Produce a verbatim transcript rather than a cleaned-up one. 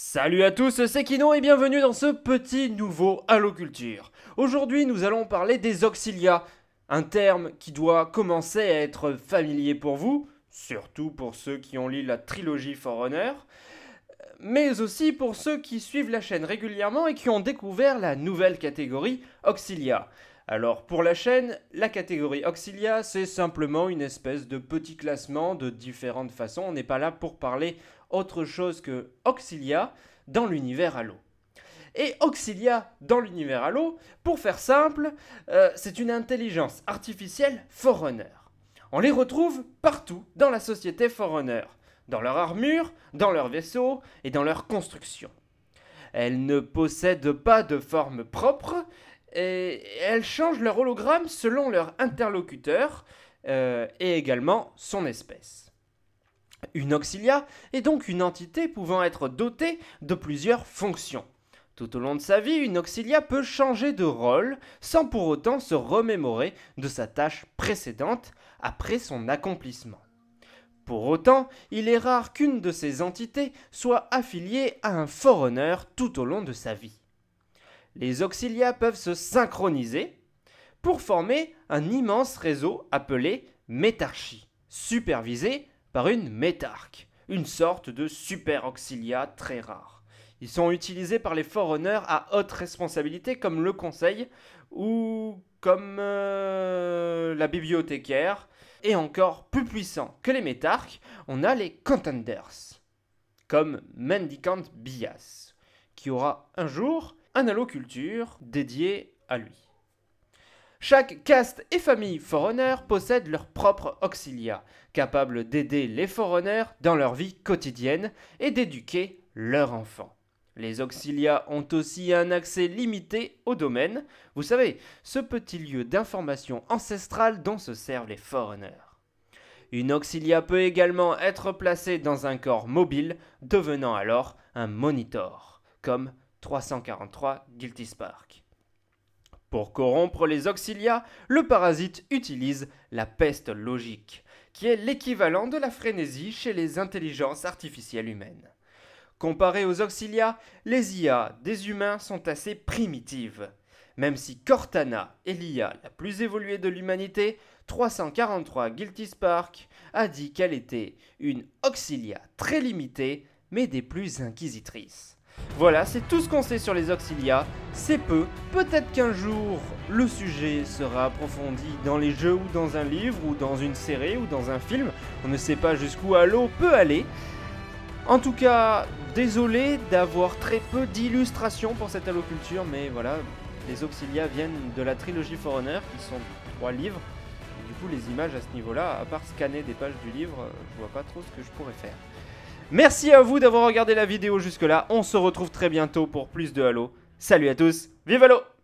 Salut à tous, c'est Kino et bienvenue dans ce petit nouveau Halo Culture. Aujourd'hui nous allons parler des Auxilia, un terme qui doit commencer à être familier pour vous, surtout pour ceux qui ont lu la trilogie For Honor, mais aussi pour ceux qui suivent la chaîne régulièrement et qui ont découvert la nouvelle catégorie Auxilia. Alors pour la chaîne, la catégorie Auxilia c'est simplement une espèce de petit classement de différentes façons, on n'est pas là pour parler autre chose que Auxilia dans l'univers Halo. Et Auxilia dans l'univers Halo, pour faire simple, euh, c'est une intelligence artificielle For Honor. On les retrouve partout dans la société For Honor, dans leur armure, dans leurs vaisseaux et dans leur construction. Elles ne possèdent pas de forme propre et elles changent leur hologramme selon leur interlocuteur euh, et également son espèce. Une Auxilia est donc une entité pouvant être dotée de plusieurs fonctions. Tout au long de sa vie, une Auxilia peut changer de rôle sans pour autant se remémorer de sa tâche précédente après son accomplissement. Pour autant, il est rare qu'une de ces entités soit affiliée à un For Honor tout au long de sa vie. Les Auxilia peuvent se synchroniser pour former un immense réseau appelé Métarchie, supervisé par une Métarque, une sorte de super Auxilia très rare. Ils sont utilisés par les For Honor à haute responsabilité comme le conseil ou comme euh, la bibliothécaire. Et encore plus puissants que les Métarques, on a les Contenders, comme Mendicant Bias, qui aura un jour un Halo Culture dédié à lui. Chaque caste et famille For Honor possède leur propre Auxilia, capable d'aider les For Honor dans leur vie quotidienne et d'éduquer leurs enfants. Les Auxilia ont aussi un accès limité au domaine, vous savez, ce petit lieu d'information ancestrale dont se servent les For Honor. Une Auxilia peut également être placée dans un corps mobile, devenant alors un Monitor, comme trois cent quarante-trois Guilty Spark. Pour corrompre les Auxilia, le parasite utilise la peste logique, qui est l'équivalent de la frénésie chez les intelligences artificielles humaines. Comparé aux Auxilia, les I A des humains sont assez primitives. Même si Cortana est l'I A la plus évoluée de l'humanité, trois cent quarante-trois Guilty Spark a dit qu'elle était une Auxilia très limitée, mais des plus inquisitrices. Voilà, c'est tout ce qu'on sait sur les Auxilia, c'est peu, peut-être qu'un jour le sujet sera approfondi dans les jeux ou dans un livre ou dans une série ou dans un film, on ne sait pas jusqu'où Halo peut aller. En tout cas, désolé d'avoir très peu d'illustrations pour cette Halo Culture, mais voilà, les Auxilia viennent de la trilogie For Honor, qui sont trois livres, et du coup les images à ce niveau-là, à part scanner des pages du livre, je vois pas trop ce que je pourrais faire. Merci à vous d'avoir regardé la vidéo jusque là, on se retrouve très bientôt pour plus de Halo. Salut à tous, vive Halo!